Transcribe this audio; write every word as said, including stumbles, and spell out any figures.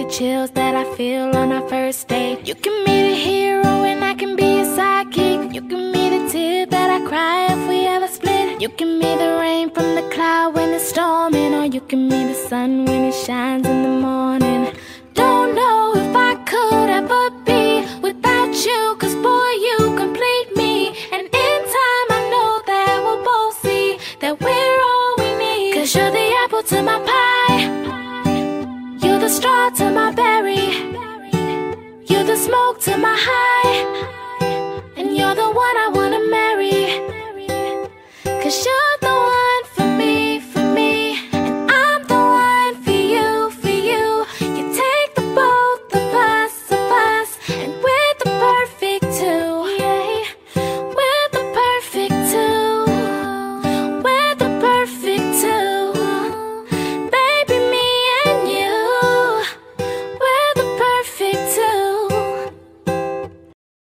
chills that I feel on our first date. You can be the hero and I can be a sidekick. You can be the tear that I cry if we ever split. You can be the rain from the cloud when it's storming, or you can be the sun when it shines in the morning. Don't know if I could ever be without you, cause boy, you complete me. And in time I know that we'll both see that we're all we need. Cause you're the apple to my pie, you're the straw to my berry, you're the smoke to my high, and you're the one I want.